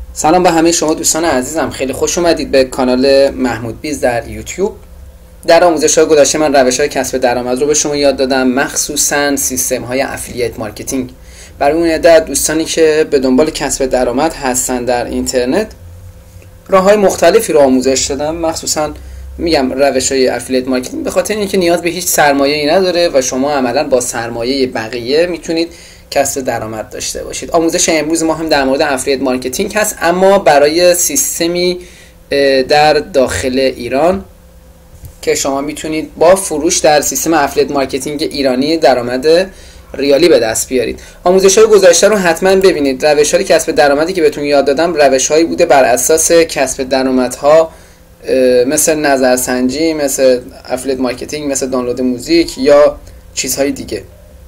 سلام به همه شما دوستان عزیزم، خیلی خوش اومدید به کانال محمود بیز در یوتیوب. در آموزش‌های گذشته من روش‌های کسب درآمد رو به شما یاد دادم، مخصوصاً سیستم‌های افیلیت مارکتینگ. برای اون عده دوستانی که به دنبال کسب درآمد هستن در اینترنت، راه‌های مختلفی رو آموزش دادم، مخصوصاً میگم روش‌های افیلیت مارکتینگ، به خاطر اینکه نیاز به هیچ سرمایه‌ای نداره و شما عملاً با سرمایه بقیه میتونید کسب درآمد داشته باشید. آموزش امروز ما هم در مورد افیلیت مارکتینگ هست، اما برای سیستمی در داخل ایران که شما میتونید با فروش در سیستم افیلیت مارکتینگ ایرانی درآمد ریالی به دست بیارید. آموزش‌های گذشته رو حتما ببینید. روش‌های کسب درآمدی که بهتون یاد دادم روش‌هایی بوده بر اساس کسب درآمدها مثل نظرسنجی، مثل افیلیت مارکتینگ، مثل دانلود موزیک یا چیزهای دیگه.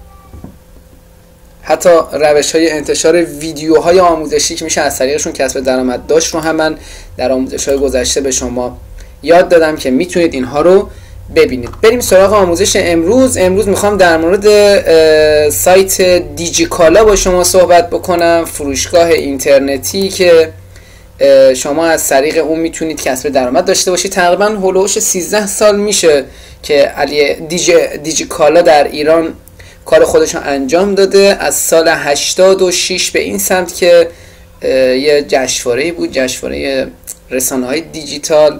حتی روش‌های انتشار ویدیوهای آموزشی که میشه از طریقشون کسب درآمد داشت رو هم من در آموزش‌های گذشته به شما یاد دادم که میتونید اینها رو ببینید. بریم سراغ آموزش امروز. میخوام در مورد سایت دیجیکالا با شما صحبت بکنم، فروشگاه اینترنتی که شما از طریق اون میتونید کسب درآمد داشته باشید. تقریبا هولوش 13 سال میشه که دیجیکالا در ایران کار خودش رو انجام داده. از سال 86 به این سمت که یه جشنواره‌ای بود، جشنواره رسانه‌های دیجیتال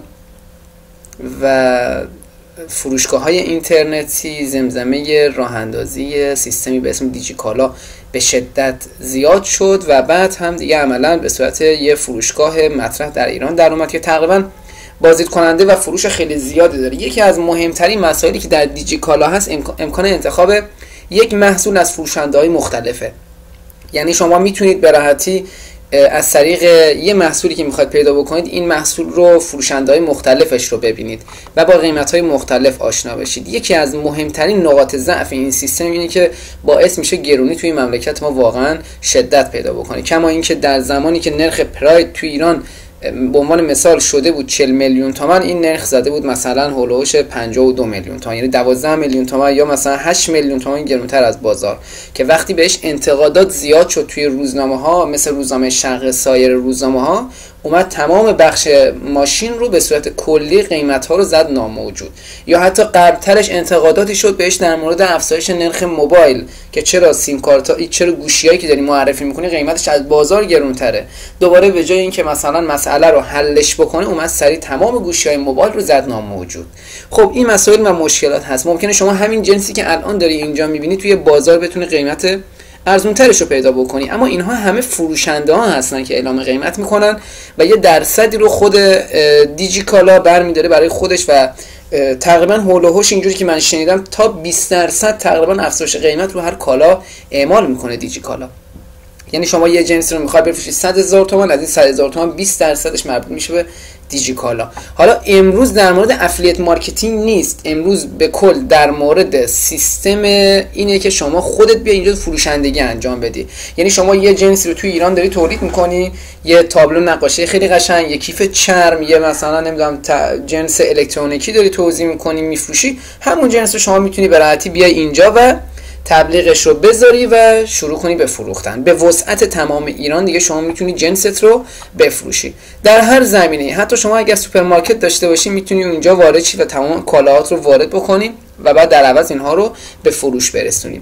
و فروشگاه‌های اینترنتی، زمزمه راه‌اندازی سیستمی به اسم دیجیکالا به شدت زیاد شد و بعد هم دیگه عملاً به صورت یه فروشگاه مطرح در ایران در اومد که تقریباً بازدید کننده و فروش خیلی زیادی داره. یکی از مهمترین مسائلی که در دیجیکالا هست امکان انتخاب یک محصول از فروشنده‌های مختلفه. یعنی شما میتونید به راحتی از طریق یه محصولی که میخواید پیدا بکنید این محصول رو فروشنده‌های مختلفش رو ببینید و با قیمت‌های مختلف آشنا بشید. یکی از مهمترین نقاط ضعف این سیستم اینه که باعث میشه گرونی توی مملکت ما واقعا شدت پیدا بکنه. کما اینکه در زمانی که نرخ پراید توی ایران به عنوان مثال شده بود 40 میلیون تومان، این نرخ زده بود مثلا هولوش 52 میلیون تومان، یعنی 12 میلیون تومان یا مثلا 8 میلیون تومان گرونتر از بازار، که وقتی بهش انتقادات زیاد شد توی روزنامه‌ها مثل روزنامه شرق، سایر روزنامه‌ها، اومد تمام بخش ماشین رو به صورت کلی قیمت‌ها رو زد ناموجود. یا حتی قبل‌ترش انتقاداتی شد بهش در مورد افزایش نرخ موبایل که چرا سیم کارت‌ها، چرا گوشیایی که داری معرفی می‌کنی قیمتش از بازار گرونتره. دوباره به جای اینکه مثلا مسئله رو حلش بکنه اومد سریع تمام گوشی‌های موبایل رو زد ناموجود. خب این مسائل و مشکلات هست. ممکنه شما همین جنسی که الان داری اینجا می‌بینی توی بازار بتونه قیمت ارزون ترش رو پیدا بکنی، اما اینها همه فروشنده ها هستن که اعلام قیمت میکنن و یه درصدی رو خود دیجیکالا برمی‌داره برای خودش و تقریبا هول و هوش اینجوری که من شنیدم تا 20% تقریبا افزایش قیمت رو هر کالا اعمال میکنه دیجیکالا. یعنی شما یه جنس رو میخوای بفروشی 100,000 تومان، از این 100,000 تومان 20%ش مربوط میشه به دیجیکالا. حالا امروز در مورد افیلیت مارکتینگ نیست، امروز به کل در مورد سیستم اینه که شما خودت بیا اینجا فروشندگی انجام بدی. یعنی شما یه جنسی رو توی ایران داری تولید میکنی، یه تابلو نقاشی خیلی قشنگ، یه کیف چرم، یه مثلا نمیدونم جنس الکترونیکی داری توزیع میکنی میفروشی، همون جنس رو شما میتونی به راحتی بیای اینجا و تبلیغش رو بذاری و شروع کنی به فروختن. به وسعت تمام ایران دیگه شما میتونی جنست رو بفروشی در هر زمینه. حتی شما اگر سوپرمارکت داشته باشی میتونی اونجا وارد شی و تمام کالاهات رو وارد بکنی و بعد در عوض اینها رو به فروش برسونی.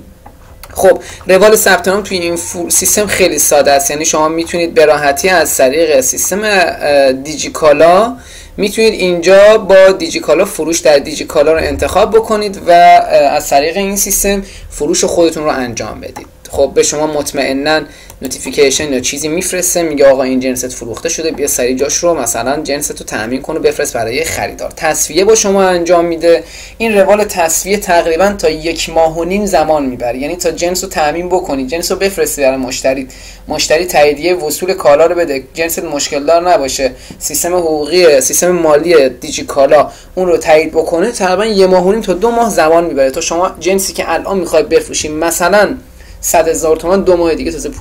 خب روال ثبت نام توی این سیستم خیلی ساده است. یعنی شما میتونید به راحتی از طریق سیستم دیجیکالا میتونید اینجا با دیجیکالا فروش در دیجیکالا رو انتخاب بکنید و از طریق این سیستم فروش خودتون رو انجام بدید. خب به شما مطمئناً نوتیفیکیشن یا چیزی میفرسته، میگه آقا این جنست فروخته شده، بیا سریع جاش رو مثلا جنست رو تامین کن و بفرست برای خریدار. تصفیه با شما انجام میده. این روال تصفیه تقریبا تا 1.5 ماه زمان میبره. یعنی تا جنس رو تامین بکنی، جنس رو بفرستی برای مشتری تاییدیه وصول کالا رو بده، جنست مشکل دار نباشه، سیستم حقوقی، سیستم مالی دیجیکالا اون رو تایید بکنه، تقریبا 1.5 ماه تا 2 ماه زمان میبره تا شما جنسی که الان میخوای بفروشی مثلا 100,000 تومان 2 ماه دیگه تازه پولت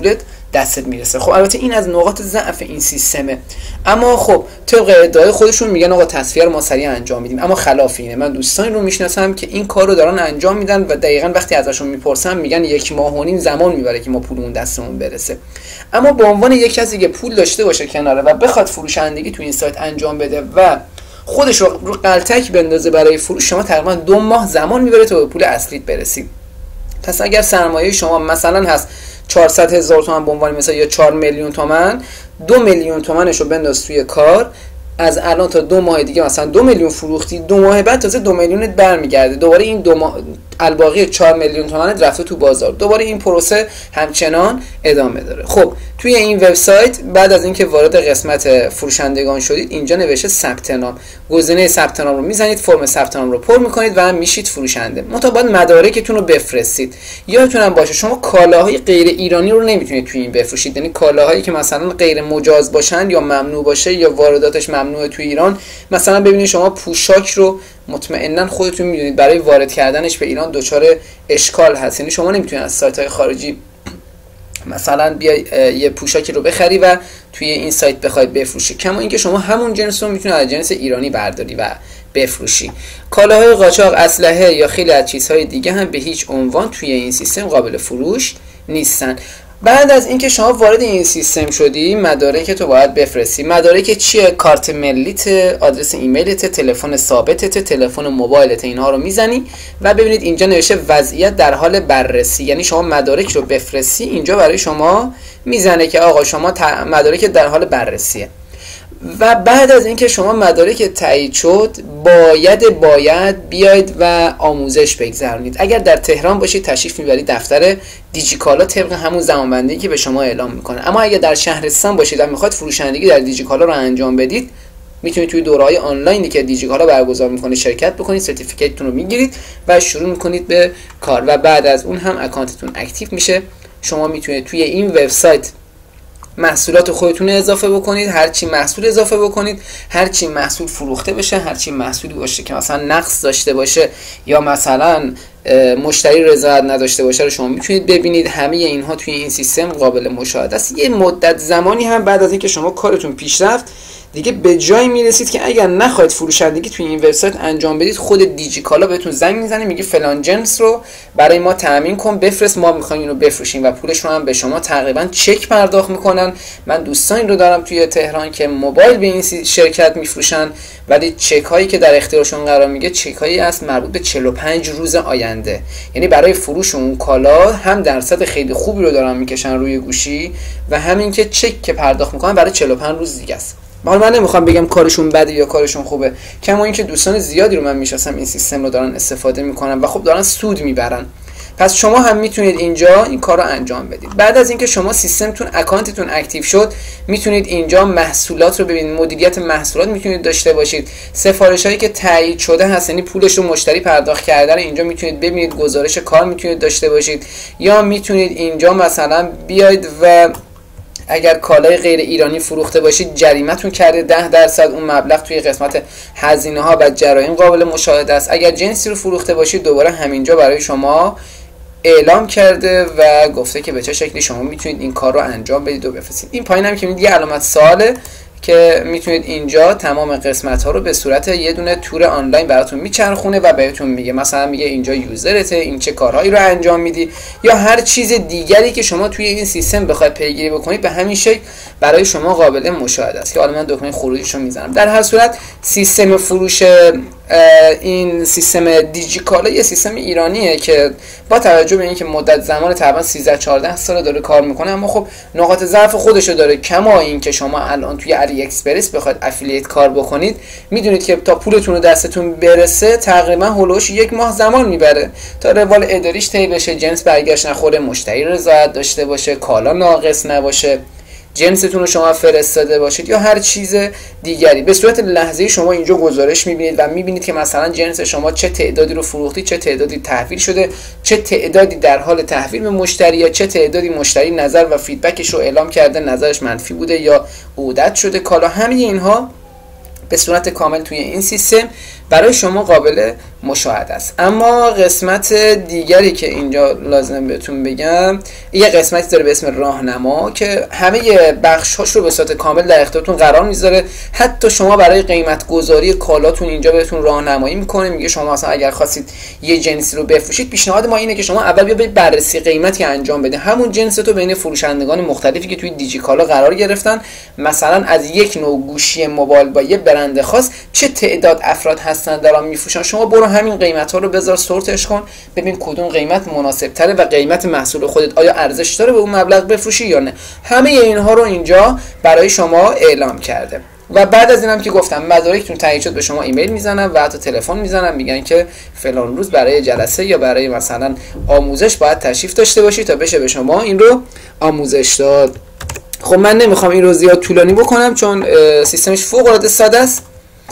دستت میرسه. خب البته این از نقاط ضعف این سیستمه، اما خب طبق ادعای خودشون میگن آقا تصفیه رو ما سریع انجام میدیم، اما خلاف اینه. من دوستانی رو میشناسم که این کار رو دارن انجام میدن و دقیقاً وقتی ازشون میپرسم میگن 1.5 ماه زمان میبره که ما پولمون دستمون برسه. اما به عنوان یک کسی که پول داشته باشه کناره و بخواد فروشندگی تو این سایت انجام بده و خودش رو قلتک بندازه برای فروش، شما تقریبا 2 ماه زمان میبره تا به پول اصلیت برسید. پس اگر سرمایه شما مثلا هست 400,000 تومان به عنوان مثلا یا 4 میلیون تومان، 2 میلیون تومانش رو بنداز توی کار، از الان تا 2 ماه دیگه مثلا 2 میلیون فروختی، 2 ماه بعد تازه 2 میلیونت برمیگرده، دوباره این 2 ماه الباقی 4 میلیون تومانت رفته تو بازار، دوباره این پروسه همچنان ادامه داره. خب توی این وبسایت بعد از اینکه وارد قسمت فروشندگان شدید، اینجا نوشته ثبت نام، گزینه ثبت نام رو میزنید، فرم ثبت نام رو پر میکنید و میشید فروشنده. مطابق مدارکتون رو بفرستید. یادتون باشه شما کالاهای غیر ایرانی رو نمیتونید توی این بفروشید، یعنی کالاهایی که مثلا غیر مجاز باشن یا ممنوع باشه یا وارداتش ممنوعه توی ایران، مثلا ببینید شما پوشاک رو مطمئنا خودتون میدونید برای وارد کردنش به ایران دچار اشکال هست، یعنی شما نمیتونید از سایت‌های خارجی مثلا بیای یه پوشاکی رو بخری و توی این سایت بخوای بفروشی، کما اینکه شما همون جنس رو میتونید از جنس ایرانی برداری و بفروشی. کالاهای قاچاق، اسلحه یا خیلی از چیزهای دیگه هم به هیچ عنوان توی این سیستم قابل فروش نیستن. بعد از اینکه شما وارد این سیستم شدی، مدارک تو باید بفرستی. مدارک چیه؟ کارت ملیت، آدرس ایمیلت، تلفن ثابتت، تلفن موبایلت، اینها رو میزنی و ببینید اینجا نوشته وضعیت در حال بررسی، یعنی شما مدارک رو بفرستی، اینجا برای شما میزنه که آقا شما مدارک در حال بررسیه. و بعد از اینکه شما مدارک تایید شد، باید بیاید و آموزش بگذرونید. اگر در تهران باشید تشریف میبرید دفتر دیجیکالا طبق همون زمانبندی که به شما اعلام میکنه. اما اگر در شهرستان باشید و میخواد فروشندگی در دیجیکالا رو انجام بدید، میتونید توی دوره‌های آنلاینی که دیجیکالا برگزار میکنه شرکت بکنید، سرتیفیکیتتون رو میگیرید و شروع میکنید به کار و بعد از اون هم اکانتتون اکتیو میشه. شما میتونید توی این وبسایت محصولات خودتون اضافه بکنید، هرچی محصول اضافه بکنید، هرچی محصول فروخته بشه، هرچی محصولی باشه که مثلا نقص داشته باشه یا مثلا مشتری رضایت نداشته باشه رو شما میتونید ببینید. همه اینها توی این سیستم قابل مشاهده است. یه مدت زمانی هم بعد از اینکه شما کارتون پیش رفت دیگه به جایی میرسید که اگر نخواید فروشندگی توی این وبسایت انجام بدید، خود دیجیکالا بهتون زنگ میزنه میگه فلان جنس رو برای ما تامین کن، بفرست، ما میخوایم اینو بفروشیم و پولش رو هم به شما تقریبا چک پرداخت میکنن. من دوستانی رو دارم توی تهران که موبایل به این شرکت میفروشن، ولی چک هایی که در اختیارشون قرار میگه چک هایی است مربوط به 45 روز آینده، یعنی برای فروش اون کالا هم درصد خیلی خوبی رو دارن میکشن روی گوشی و همین که چک که پرداخت میکنن برای 45 روز دیگه است. حالا من نمیخوام بگم کارشون بده یا کارشون خوبه، کما اینکه دوستان زیادی رو من میشناسم این سیستم رو دارن استفاده میکنن و خب دارن سود میبرن. پس شما هم میتونید اینجا این کار رو انجام بدید. بعد از اینکه شما سیستمتون اکانتتون اکتیو شد، میتونید اینجا محصولات رو ببینید، مدیریت محصولات میتونید داشته باشید، سفارش هایی که تایید شده هست یعنی پولش رو مشتری پرداخت کرده رو اینجا میتونید ببینید، گزارش کار میتونید داشته باشید، یا میتونید اینجا مثلا بیاید و اگر کالای غیر ایرانی فروخته باشید جریمتون کرده 10% اون مبلغ توی قسمت هزینه ها و جرایم قابل مشاهده است. اگر جنسی رو فروخته باشید دوباره همینجا برای شما اعلام کرده و گفته که به چه شکلی شما میتونید این کار رو انجام بدید و بفرستید. این پایین هم که میدید یه علامت سواله که میتونید اینجا تمام قسمت ها رو به صورت یه دونه تور آنلاین براتون میچرخونه و بهتون میگه، مثلا میگه اینجا یوزرته، این چه کارهایی رو انجام میدی، یا هر چیز دیگری که شما توی این سیستم بخواید پیگیری بکنید به همین شکل برای شما قابل مشاهده است که حالا من دکمه خروجیش رو میزنم. در هر صورت سیستم فروش این سیستم دیجیکالا یه سیستم ایرانیه که با توجه به اینکه مدت زمان تقریبا 13-14 سال داره کار میکنه، اما خب نقاط ضعف خودشو داره. کما اینکه شما الان توی علی اکسپرس بخواید افیلیت کار بکنید، میدونید که تا پولتون رو دستتون برسه تقریبا هولوش 1 ماه زمان میبره تا روال اداریش طی بشه، جنس برگشت نخوره، مشتری رضایت داشته باشه، کالا ناقص نباشه، جنستون رو شما فرستاده باشید یا هر چیز دیگری. به صورت لحظه‌ای شما اینجا گزارش می‌بینید و می‌بینید که مثلا جنس شما چه تعدادی رو فروختی، چه تعدادی تحویل شده، چه تعدادی در حال تحویل به مشتری، یا چه تعدادی مشتری نظر و فیدبکش رو اعلام کرده، نظرش منفی بوده یا عودت شده کالا. همه اینها به صورت کامل توی این سیستم برای شما قابل مشاهده است. اما قسمت دیگری که اینجا لازم بهتون بگم، یه قسمتی داره به اسم راهنما که همه بخش‌هاش رو به صورت کامل در اختیارتون قرار میذاره. حتی شما برای قیمت گذاری کالاتون اینجا بهتون راهنمایی میکنه. میگه شما مثلا اگر خواستید یه جنسی رو بفروشید، پیشنهاد ما اینه که شما اول بیا بررسی قیمتی انجام بده، همون جنس تو بین فروشندگان مختلفی که توی دیجیکالا قرار گرفتن، مثلا از یک نوع گوشی موبایل با یه برند خاص چه تعداد افراد هستن دارن میفروشن، شما برو همین قیمت ها رو بذار سورتش کن، ببین کدوم قیمت مناسب تره و قیمت محصول خودت آیا ارزش داره به اون مبلغ بفروشی یا نه. همه اینها رو اینجا برای شما اعلام کرده. و بعد از اینم که گفتم مدارکتون تایید شد، به شما ایمیل میزنن و حتی تلفن میزنن، میگن که فلان روز برای جلسه یا برای مثلا آموزش باید تشریف داشته باشی تا بشه به شما این رو آموزش داد. خب من نمیخوام این رو زیاد طولانی بکنم چون سیستمش فوق العاده ساده است.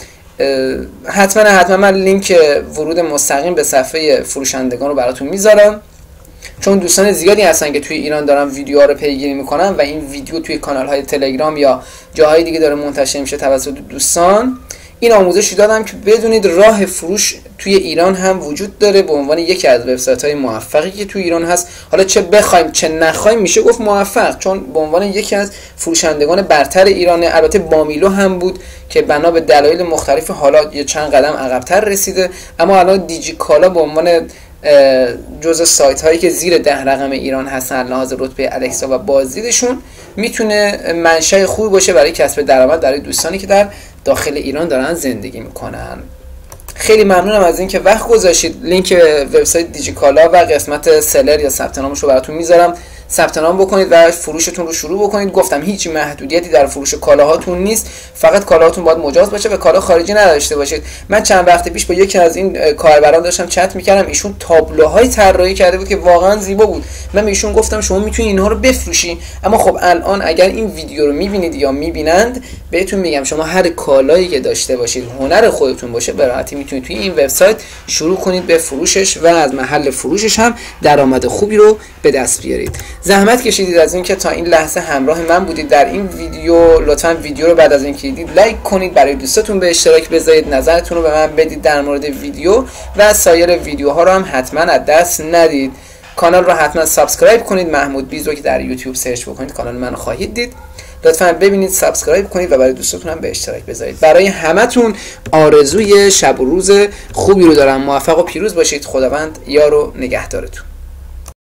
حتما من لینک ورود مستقیم به صفحه فروشندگان رو براتون میذارم، چون دوستان زیادی هستن که توی ایران دارن ویدیوها رو پیگیری میکنن و این ویدیو توی کانال های تلگرام یا جاهای دیگه داره منتشر میشه توسط دوستان. این آموزشی دادم که بدونید راه فروش توی ایران هم وجود داره به عنوان یکی از وبسایت‌های موفقی که توی ایران هست. حالا چه بخوایم چه نخوایم میشه گفت موفق، چون به عنوان یکی از فروشندگان برتر ایرانه. البته بامیلو هم بود که بنا به دلایل مختلف حالا یه چند قدم عقب‌تر رسیده، اما الان دیجیکالا به عنوان جزء سایت هایی که زیر 10 رقم ایران هستن لحاظ رتبه الکسا و بازدیدشون میتونه منشأ خوبی باشه برای کسب درآمد برای دوستانی که در داخل ایران دارن زندگی میکنن. خیلی ممنونم از اینکه وقت گذاشتید. لینک وبسایت دیجیکالا و قسمت سلر یا ثبت نامش رو براتون میذارم، ثبت نام بکنید و فروشتون رو شروع بکنید. گفتم هیچ محدودیتی در فروش کالاهاتون نیست، فقط کالاهاتون باید مجاز باشه و کالا خارجی نداشته باشید. من چند وقت پیش با یکی از این کاربران داشتم چت میکردم، ایشون تابلوهای طراحی کرده بود که واقعا زیبا بود. من به ایشون گفتم شما میتونید اینها رو بفروشی، اما خب الان اگر این ویدیو رو میبینید یا میبینند، بهتون میگم شما هر کالایی که داشته باشید هنر خودتون باشه به راحتی میتونید توی این وبسایت شروع کنید به فروشش و از محل فروشش هم درآمد خوبی رو به دست بیارید. زحمت کشیدید از اینکه تا این لحظه همراه من بودید در این ویدیو. لطفاً ویدیو رو بعد از اینکه دیدید لایک کنید، برای دوستاتون به اشتراک بذارید، نظرتون رو به من بدید در مورد ویدیو و سایر ویدیوها رو هم حتما از دست ندید. کانال رو حتما سابسکرایب کنید، محمود بیزو که در یوتیوب سرچ بکنید کانال منو خواهید دید. لطفاً ببینید، سابسکرایب کنید و برای دوستاتون هم به اشتراک بذارید. برای همتون آرزوی شب و روز خوبی رو دارم. موفق و پیروز باشید. خداوند یار و نگهدارتون.